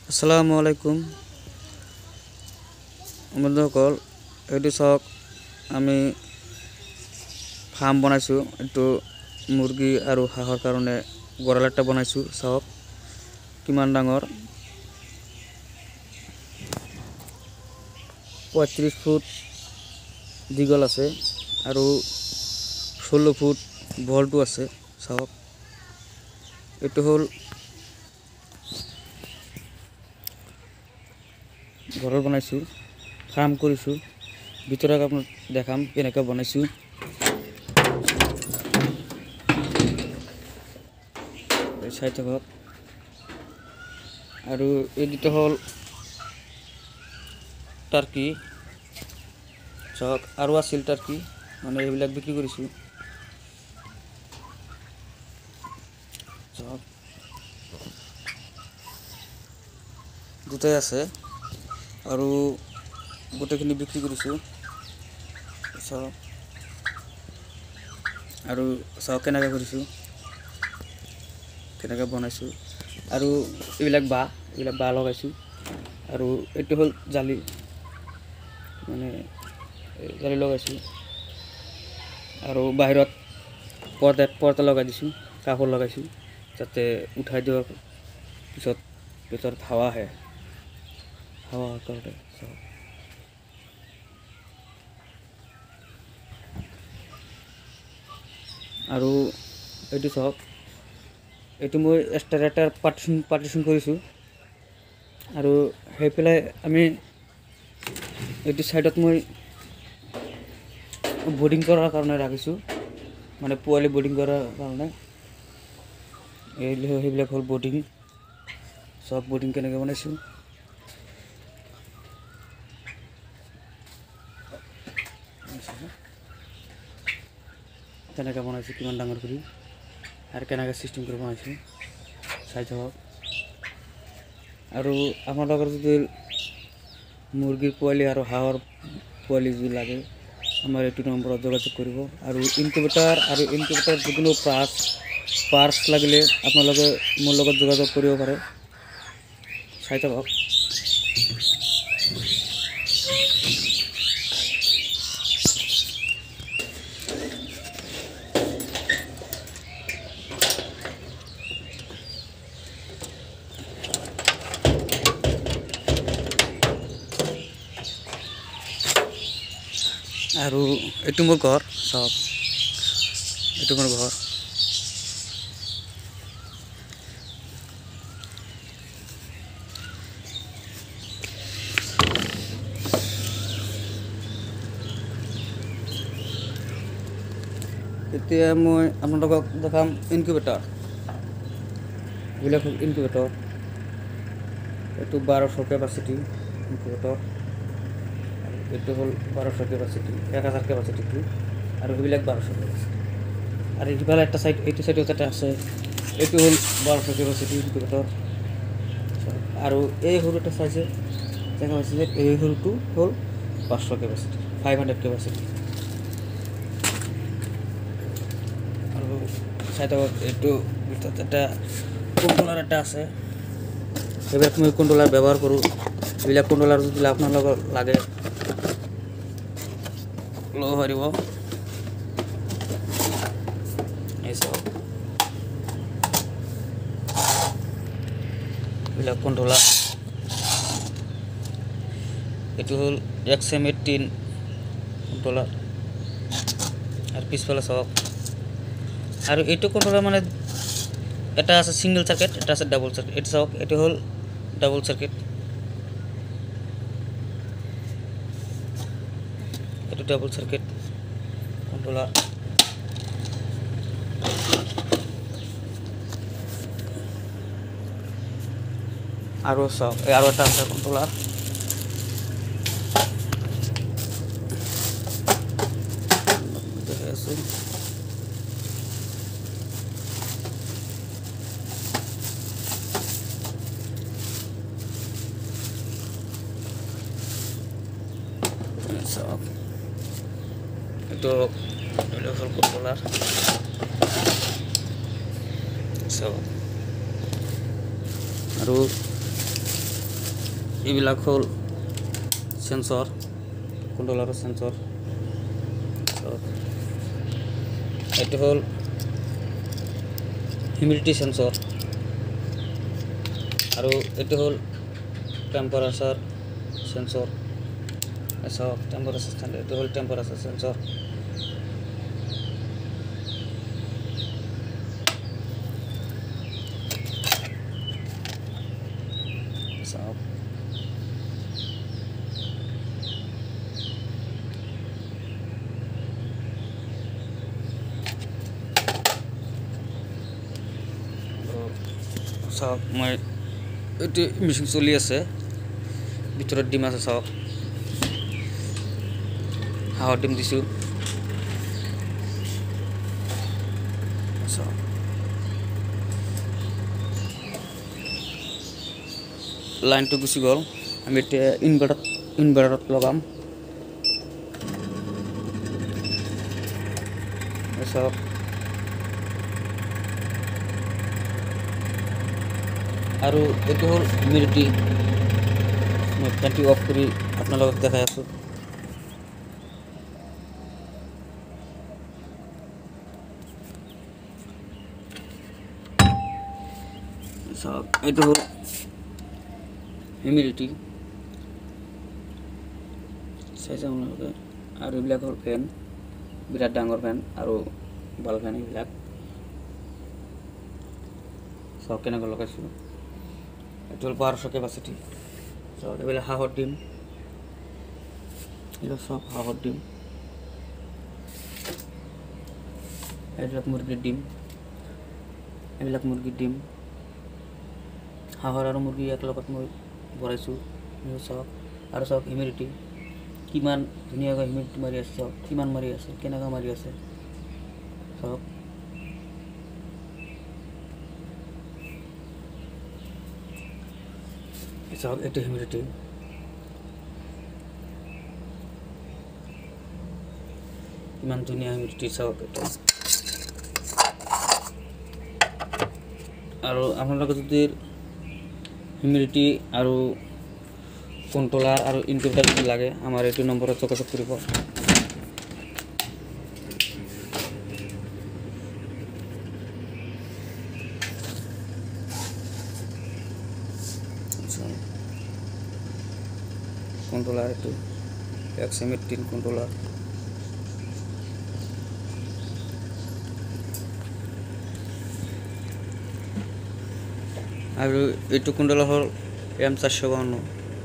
আসসালামুআলাইকুম বন্ধুসকল এইটো চাওক আমি ফাৰ্ম বনাইছো এইটো মুৰ্গী আৰু হাঁহৰ কাৰণে গড়াল এটা বনাইছো চাওক কিমান ডাঙৰ 35 ফুট দীঘল আছে আৰু 16 ফুট বহলটো আছে চাওক এইটো হল ঘৰ বনাইছো ফাৰ্ম কৰিছো ভিতৰত আপোনাক দেখাম কেনেকৈ বনাইছো চাই থাকক আৰু এইটো হল টাৰ্কি চাওক আৰু আছিল টাৰ্কি মানে এইবিলাক বিক্ৰী কৰিছো চাওক দুটাই আছে আৰু গোটেইখিনি বিক্ৰী কৰিছো চাওক আৰু চাওক কেনেকৈ কৰিছো কেনেকৈ বনাইছো আৰু এইবিলাক বাহ লগাইছো আৰু এইটো হল জালি মানে জালি লগাইছো আৰু বাহিৰত পৰ্দা লগাই দিছো কাপোৰ লগাইছো যাতে উঠাই দিয়াৰ পিছত ভিতৰত হাৱা আহে আৰু এইটো চাওক এইটো মই এক্সট্ৰা এটা পাৰ্টিশন কৰিছো আৰু সেইফালে আমি এইটো সাইডত মই বোর্ডিং কৰাৰ কাৰণে ৰাখিছো মানে পোৱালি বোর্ডিং কৰাৰ কাৰণে এইবিলাক হল বোর্ডিং সব বোর্ডিং কেনেকৈ বনাইছো কেনেকৈ বনাইছো কিমান ডাঙৰ কৰি আৰু কেনেকৈ সিস্টেম কৰি বনাইছো চাই থাকক আৰু আপোনালোকৰ যদি মুৰ্গীৰ পোৱালি আৰু হাঁহৰ পোৱালি যদি লাগে আমাৰ এইটো নম্বৰত যোগাযোগ কৰিব আৰু ইনকিউবেটৰ যিকোনো পাৰ্টস লাগিলে আপোনালোকে মোৰ লগত যোগাযোগ কৰিব পাৰে চাই থাকক আৰু এইটো মোৰ ঘৰ চাওক এইটো মোৰ ঘৰ এতিয়া মই আপোনালোকক দেখাম ইনকিউবেটৰ এইবিলাক হ'ল ইনকিউবেটৰ এইটো 1200 কেপাচিটি ইনকিউবেটৰ এইটো হল 1200 কেপাচিটি 1000 কেপাচিটি আৰু এইবিলাক 1200 কেপাচিটি আৰু ইফালে একটা সাইড এইটো সাইডত এটা আছে এইটো হল 1200 কেপাচিটি ইনকিউবেটৰ আৰু এই সৰুটা চাইছে দেখা পাইছে যে এই সৰুটো হল 500 কেপাচিটি 500 কেপাচিটি আৰু সাইডত এইটো ভিতৰত এটা কন্ট্ৰোলাৰ এটা আছে এইবিলাক মই কন্ট্ৰোলাৰ ব্যৱহাৰ কৰো এইবিলাক কন্ট্ৰোলাৰ যদি আপোনালোকৰ লাগে লো হৰিব এইসব এইবিলাক কন্ট্ৰোলাৰ এইটো হল XM18 কন্ট্ৰোলাৰ আৰু পিছফালে চাওক আৰু এইটো কন্ট্ৰোলাৰ মানে এটা আছে সিঙ্গেল সার্কিট এটা আছে ডাবল সার্কিট এটা চাওক এটো হল ডাবল সার্কিট এটো ডাবল সার্কিট কন্ট্ৰোলার আৰু চাওক আৰু এটা আছে controller itu level controller so এইবিলাক হ'ল সেন্সর, কন্ট্রোলারের সেন্সর। এটা হল হিউমিডিটি সেন্সর, আর এটা হল টেম্পারেচার সেন্সর। সব টেম্পারেচার সেন্সর, এটা হল টেম্পারেচার সেন্সর। সব সব মই এটি মেশিন চলি আছে, ভিতৰত ডিম আছে। সব হাঁহৰ ডিম দিছোঁ। সব লাইনটো গুচি গ'ল, আমি এতিয়া ইনভাৰ্টাৰত লগাম। সব আৰু এইটো হ'ল হিউমিডিটি। মই ফেনটি অফ কৰি আপোনালোকক দেখাই আছোঁ। সব এইটো হ'ল হিউমিডিটি চাইছে আপোনালোকে। আৰু এইবিলাক হ'ল ফেন, বিৰাট ডাঙৰ ফেন আৰু বাল ফেন। এইবিলাক সব কেনেকৈ লগাইছোঁ। এইটো হ'ল 1200 কেপাচিটি। সব এইবিলাক হাঁহৰ ডিম, এইবিলাক সব হাঁহৰ ডিম। এইবিলাক মুৰ্গীৰ ডিম, এইবিলাক মুৰ্গীৰ ডিম। হাঁহৰ আৰু মুৰ্গী একেলগত মই ভৰাইছোঁ। চাওক আৰু চাওক হিউমিডিটি কিমান ধুনীয়াকৈ হিউমিডিটি মাৰি আছে। চাওক কিমান মাৰি আছে, কেনেকৈ মাৰি আছে। চাওক চাওক এইটো হিউমিডিটি কিমান ধুনীয়া হিউমিডিটি। চাওক এইটো। আৰু আপোনালোকে যদি হিউমিডিটি আৰু কন্ট্রোলার আর ইনকিউবেটর যদি লাগে আমার এইটো নম্বৰত যোগাযোগ কৰিব। কন্ট্রোলার এইটো XM18 কন্ট্রোলার। আৰু এইটো কন্ট্রোলার হ'ল M452।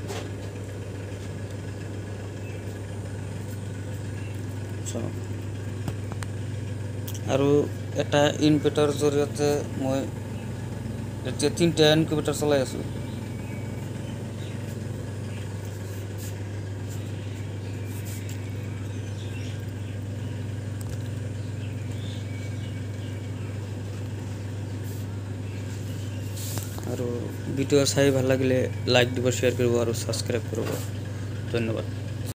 আৰু এটা ইনভাৰ্টাৰ জৰিয়তে মই এতিয়া 3টা ইনকিউবেটৰ চলাই আছোঁ। আৰু ভিডিও চাই ভাল লাগিলে লাইক দিব, শ্বেয়াৰ কৰিব আৰু সাবস্ক্ৰাইব কৰিব। ধন্যবাদ।